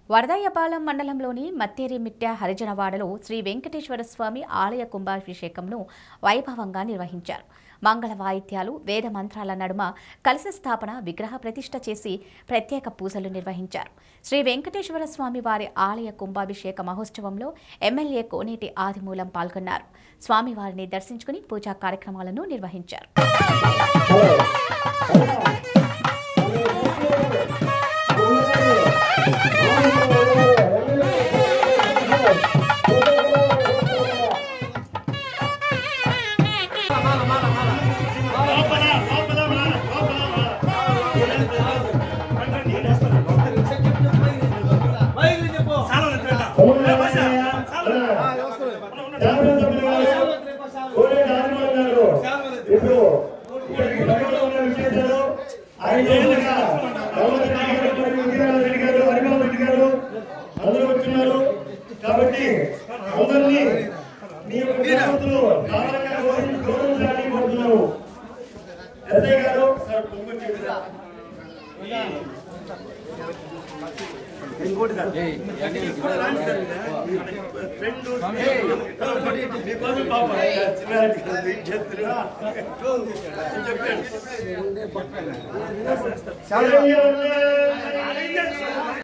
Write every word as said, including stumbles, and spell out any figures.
వరదయ్యపాలెం మండలంలోని మత్తేరిమిట్ట హరిజనవాడలో శ్రీ వెంకటేశ్వర స్వామి ఆలయ కుంభాభిషేకంను వైభవంగా నిర్వహించారు. మంగళ వాయిద్యాలు, వేద మంత్రాల నడుమ కలశ స్థాపన, విగ్రహ ప్రతిష్ఠ చేసి ప్రత్యేక పూజలు నిర్వహించారు. శ్రీ వెంకటేశ్వర స్వామి వారి ఆలయ కుంభాభిషేక మహోత్సవంలో ఎమ్మెల్యే కోనేటి ఆదిమూలం పాల్గొన్నారు. స్వామివారిని దర్శించుకుని పూజా కార్యక్రమాలను నిర్వహించారు. కాబట్టి అందరినీ మీ గ్రామస్తులు గౌరవించాలని కోరుతున్నాము. ఎస్ఐ గారు ఇంకోటి చెప్పండి.